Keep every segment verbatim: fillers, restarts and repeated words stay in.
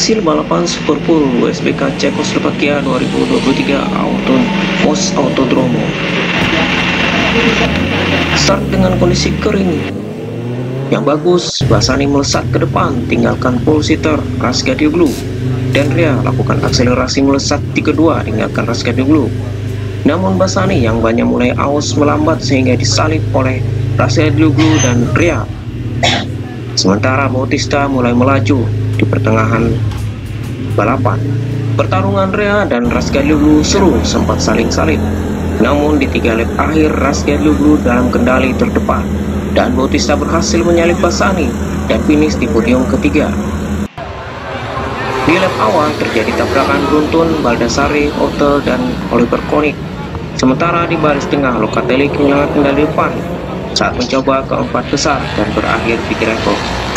Hasil balapan Superpool U S B K Cekoslovakia dua ribu dua puluh tiga Auto Most Autodromo. Start dengan kondisi kering yang bagus, Bassani melesat ke depan, tinggalkan pole sitter Razgatlioglu, dan Rea lakukan akselerasi melesat di kedua, tinggalkan Razgatlioglu. Namun Bassani yang banyak mulai aus melambat sehingga disalip oleh Razgatlioglu dan Rea. Sementara Bautista mulai melaju di pertengahan balapan. Pertarungan Rea dan Razgatlioglu seru, sempat saling salip. Namun di tiga lap akhir Razgatlioglu dalam kendali terdepan dan Bautista berhasil menyalip Bassani dan finish di podium ketiga. Di lap awal terjadi tabrakan beruntun Baldassarri, Otte, dan Oliver Koenig. Sementara di baris tengah Locatelli kehilangan kendali depan saat mencoba keempat besar dan berakhir di gravel.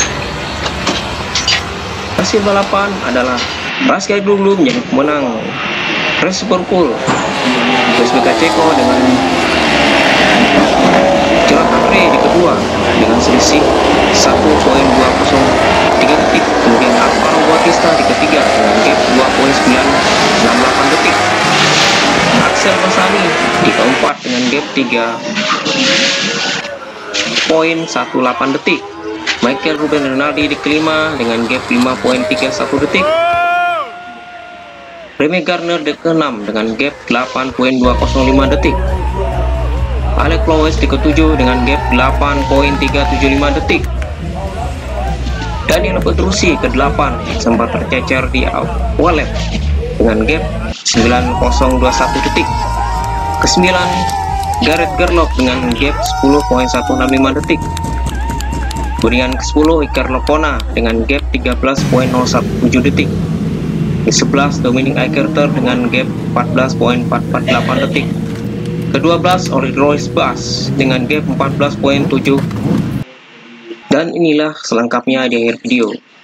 Hasil balapan adalah Razgatlioglu menjadi pemenang race Superpool U S B K Ceko dengan Gerard Andre di kedua dengan selisih satu koma dua nol tiga detik, kemudian Alvaro Bautista di ketiga dengan gap dua koma sembilan enam delapan detik, Axel Bassani di keempat dengan gap tiga koma satu delapan detik, Michael Ruben Rinaldi di kelima dengan gap lima koma tiga satu detik, Remy Gardner di keenam dengan gap delapan koma dua nol lima detik, Alex Flowers di ketujuh dengan gap delapan koma tiga tujuh lima detik, Daniel Petrucci ke delapan sempat tercecer di awal lap dengan gap sembilan koma dua satu detik. Kesembilan, Gareth Gerlock dengan gap sepuluh koma satu enam lima detik. Kemudian ke sepuluh, Iker Lecuona dengan gap tiga belas koma nol satu tujuh detik. Ke sebelas, Dominic Eikerter dengan gap empat belas koma empat empat delapan detik. Ke dua belas, Royce Bass dengan gap empat belas koma tujuh. Dan inilah selengkapnya di akhir video.